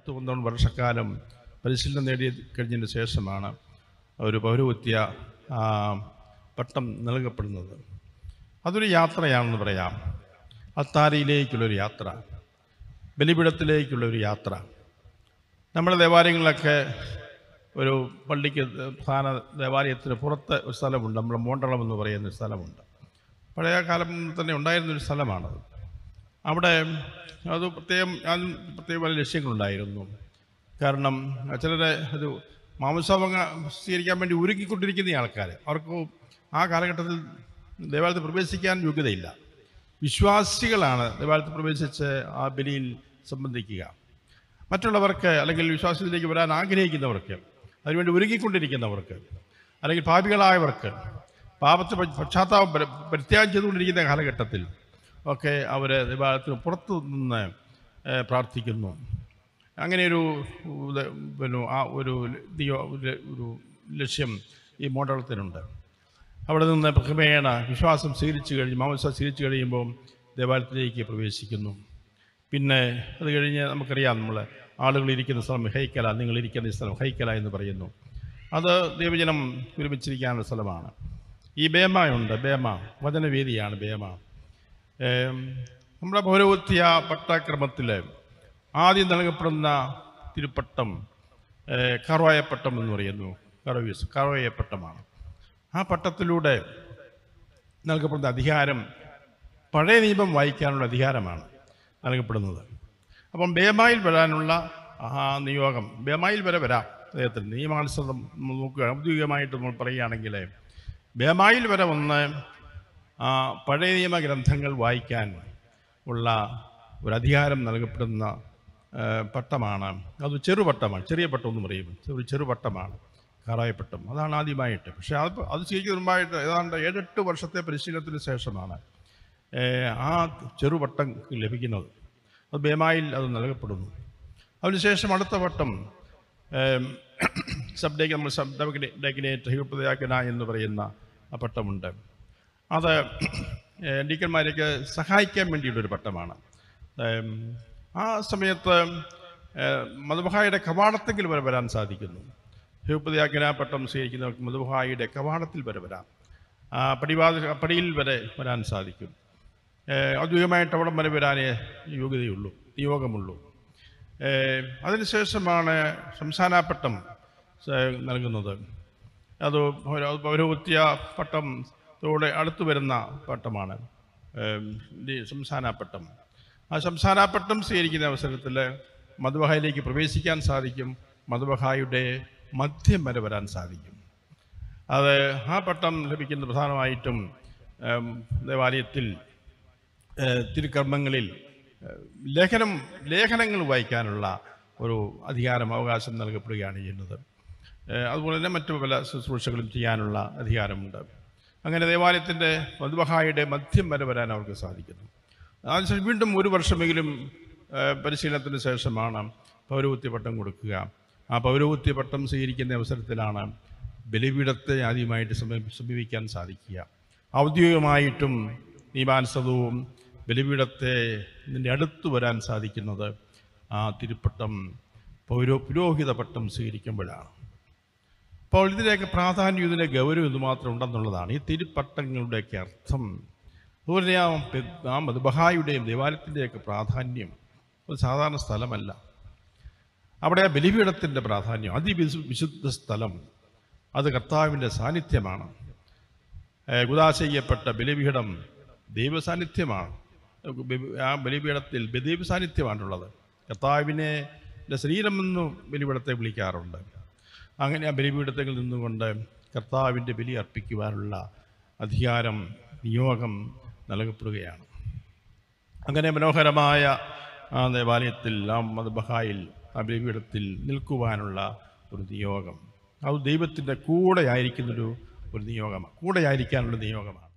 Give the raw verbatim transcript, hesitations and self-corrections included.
പത്ത് പന്ത്രണ്ട് വർഷക്കാലം പരിശീലനം നേടി കഴിഞ്ഞതിന് ശേഷമാണ് ഒരു പൗരോഹിത്യ പട്ടം നൽകപ്പെടുന്നത്. അതൊരു യാത്രയാണെന്ന് പറയാം. അത്താരിയിലേക്കുള്ളൊരു യാത്ര, ബലിപീഠത്തിലേക്കുള്ളൊരു യാത്ര. നമ്മുടെ ദേവാലയങ്ങളിലൊക്കെ ഒരു പള്ളിക്ക് പ്രധാന ദേവാലയത്തിന് പുറത്ത് ഒരു സ്ഥലമുണ്ട്, നമ്മുടെ മോണ്ടളം എന്ന് പറയുന്നൊരു സ്ഥലമുണ്ട്. പഴയ കാലം തന്നെ ഉണ്ടായിരുന്നൊരു സ്ഥലമാണത്. അവിടെ അത് പ്രത്യേകം അതിന് പ്രത്യേക പല ലക്ഷ്യങ്ങളുണ്ടായിരുന്നു. കാരണം ചിലരെ ഒരു മാംസവങ്ങ സ്വീകരിക്കാൻ വേണ്ടി ഒരുക്കിക്കൊണ്ടിരിക്കുന്ന ആൾക്കാർ, അവർക്ക് ആ കാലഘട്ടത്തിൽ ദേവാലയത്തിൽ പ്രവേശിക്കാൻ യോഗ്യതയില്ല. വിശ്വാസികളാണ് ദേവാലയത്തിൽ പ്രവേശിച്ച് ആ ബലിയിൽ സംബന്ധിക്കുക. മറ്റുള്ളവർക്ക് അല്ലെങ്കിൽ വിശ്വാസത്തിലേക്ക് വരാൻ ആഗ്രഹിക്കുന്നവർക്ക്, അതിനുവേണ്ടി ഒരുങ്ങിക്കൊണ്ടിരിക്കുന്നവർക്ക്, അല്ലെങ്കിൽ പാപികളായവർക്ക്, പാപത്തെ പശ്ചാത്താപം പരിത്യാഗം ചെയ്തുകൊണ്ടിരിക്കുന്ന കാലഘട്ടത്തിൽ ഒക്കെ അവർ ദേവാലയത്തിന് പുറത്തു നിന്ന് പ്രാർത്ഥിക്കുന്നു. അങ്ങനെയൊരു പിന്നെ ആ ഒരു ഒരു ലക്ഷ്യം ഈ മോണ്ടളത്തിനുണ്ട്. അവിടെ നിന്ന് ക്രമേണ വിശ്വാസം സ്വീകരിച്ചു കഴിഞ്ഞ് മാംസം സ്വീകരിച്ചു കഴിയുമ്പോൾ ദേവാലയത്തിലേക്ക് പ്രവേശിക്കുന്നു. പിന്നെ അത് കഴിഞ്ഞ് നമുക്കറിയാം, നമ്മൾ ആളുകൾ ഇരിക്കുന്ന സ്ഥലം ഹൈക്കല, നിങ്ങളിരിക്കുന്ന സ്ഥലം ഹൈക്കല എന്ന് പറയുന്നു. അത് ദൈവജനം ഒരുമിച്ചിരിക്കാനുള്ള സ്ഥലമാണ്. ഈ ബേമയുണ്ട്, ബേമ വചനവേദിയാണ് ബേമ. നമ്മുടെ പൗരോഹിത്യ പട്ടക്രമത്തിൽ ആദ്യം നൽകപ്പെടുന്ന തിരുപ്പട്ടം കറോയപ്പട്ടം എന്ന് പറയുന്നു. കറോയസ് കറോയപ്പട്ടമാണ്. ആ പട്ടത്തിലൂടെ നൽകപ്പെടുന്ന അധികാരം പഴയ നിയമം വായിക്കാനുള്ള അധികാരമാണ് നൽകപ്പെടുന്നത്. അപ്പം ബേമായിൽ വരാനുള്ള ആ നിയോഗം, ബേമായിൽ വരെ വരാം അദ്ദേഹത്തിന്. നിയമാനുസൃതം നോക്കുക, ഔദ്യോഗികമായിട്ട് നമ്മൾ പറയുകയാണെങ്കിൽ ബേമായിൽ വരെ വന്ന് ആ പഴയ നിയമ ഗ്രന്ഥങ്ങൾ വായിക്കാൻ ഉള്ള ഒരു അധികാരം നൽകപ്പെടുന്ന പട്ടമാണ്. അത് ചെറുപട്ടമാണ്, ചെറിയ പട്ടം എന്ന് പറയും, ഒരു ചെറുപട്ടമാണ് കറായപ്പട്ടം. അതാണ് ആദ്യമായിട്ട്. പക്ഷേ അത് അത് ശരിക്കും മുമ്പായിട്ട് ഏതാണ്ട് ഏഴെട്ട് വർഷത്തെ പരിശീലനത്തിന് ശേഷമാണ് ആ ചെറുപട്ടം ലഭിക്കുന്നത്. അത് ബേമായിൽ അത് നൽകപ്പെടുന്നു. അതിനുശേഷം അടുത്ത പട്ടം സബ് ഡെക്ക് നമ്മൾ സബ് ഡെക്കിനേറ്റ് ഹ്യൂപ്പതയാക്കന എന്ന് പറയുന്ന ആ പട്ടമുണ്ട്. അത് ഡീക്കന്മാരേക്ക് സഹായിക്കാൻ വേണ്ടിയുള്ളൊരു പട്ടമാണ്. ആ സമയത്ത് മധുബഹായുടെ കവാടത്തെങ്കിൽ വരെ വരാൻ സാധിക്കുന്നു. ഹ്യൂപ്പതയാക്കന പട്ടം സ്വീകരിക്കുന്നവർക്ക് മധുബഹായുടെ കവാടത്തിൽ വരെ വരാം. പടിവാത പടിയിൽ വരെ വരാൻ സാധിക്കും. ഔദ്യോഗികമായിട്ട് അവിടം വരെ വരാനേ യോഗ്യതയുള്ളൂ, നിയോഗമുള്ളൂ. അതിനുശേഷമാണ് ശംസാനപ്പട്ടം നൽകുന്നത്. അത് പൗരോഹിത്യ പട്ടത്തോടെ അടുത്തു വരുന്ന പട്ടമാണ് ശംസാനപ്പട്ടം. ആ ശംസാനപ്പട്ടം സ്വീകരിക്കുന്ന അവസരത്തിൽ മധുബഹായിലേക്ക് പ്രവേശിക്കാൻ സാധിക്കും, മധുബഹായുടെ മധ്യം വരെ വരാൻ സാധിക്കും. അത് ആ പട്ടം ലഭിക്കുന്ന പ്രധാനമായിട്ടും ദേവാലയത്തിൽ തിരുക്കർമ്മങ്ങളിൽ ലേഖനം ലേഖനങ്ങൾ വായിക്കാനുള്ള ഒരു അധികാരം, അവകാശം നൽകപ്പെടുകയാണ് ചെയ്യുന്നത്. അതുപോലെ തന്നെ മറ്റു പല ശുശ്രൂഷകളും ചെയ്യാനുള്ള അധികാരമുണ്ട്. അങ്ങനെ ദേവാലയത്തിൻ്റെ മധുബഹായുടെ മധ്യം വരെ വരാൻ അവർക്ക് സാധിക്കുന്നു. അതിനുശേഷം വീണ്ടും ഒരു വർഷമെങ്കിലും പരിശീലനത്തിന് ശേഷമാണ് പൗരോഹിത്യ പട്ടം കൊടുക്കുക. ആ പൗരോഹിത്യ പട്ടം സ്വീകരിക്കുന്ന അവസരത്തിലാണ് ബലിപീഠത്തെ ആദ്യമായിട്ട് സമീപിക്കാൻ സാധിക്കുക. ഔദ്യോഗികമായിട്ടും നിയമാനുസൃതവും ബലിപീഠത്തെ ഇതിൻ്റെ അടുത്ത് വരാൻ സാധിക്കുന്നത് ആ തിരുപ്പട്ടം പൗരോ പുരോഹിത പട്ടം സ്വീകരിക്കുമ്പോഴാണ്. അപ്പോൾ ഇതിൻ്റെയൊക്കെ പ്രാധാന്യം, ഇതിൻ്റെ ഗൗരവം ഇതുമാത്രം ഉണ്ടെന്നുള്ളതാണ് ഈ തിരുപ്പട്ടങ്ങളുടെയൊക്കെ അർത്ഥം. അതുപോലെ ആ ആ മധുബഹായുടെയും ദേവാലയത്തിൻ്റെയൊക്കെ പ്രാധാന്യം ഒരു സാധാരണ സ്ഥലമല്ല. അവിടെ ആ ബലിപീഠത്തിൻ്റെ പ്രാധാന്യം, അതിവിശു വിശുദ്ധ സ്ഥലം, അത് കർത്താവിൻ്റെ സാന്നിധ്യമാണ്. കുദാശ ചെയ്യപ്പെട്ട ബലിപീഠം ദൈവ സാന്നിധ്യമാണ്. ആ ബലിപീഠത്തിൽ ദൈവ സാന്നിധ്യമാണുള്ളത്. കർത്താവിനെ ശരീരമെന്ന് ബലിപീഠത്തെ വിളിക്കാറുണ്ട്. അങ്ങനെ ആ ബലിപീഠത്തിൽ നിന്നുകൊണ്ട് കർത്താവിൻ്റെ ബലി അർപ്പിക്കുവാനുള്ള അധികാരം, നിയോഗം നൽകപ്പെടുകയാണ്. അങ്ങനെ മനോഹരമായ ആ ദേവാലയത്തിൽ, ആ മധുബഹായിൽ, ആ ബലിപീഠത്തിൽ നിൽക്കുവാനുള്ള ഒരു നിയോഗം, അത് ദൈവത്തിൻ്റെ കൂടെ ആയിരിക്കുന്നൊരു ഒരു നിയോഗമാണ്, കൂടെ ആയിരിക്കാനുള്ള നിയോഗമാണ്.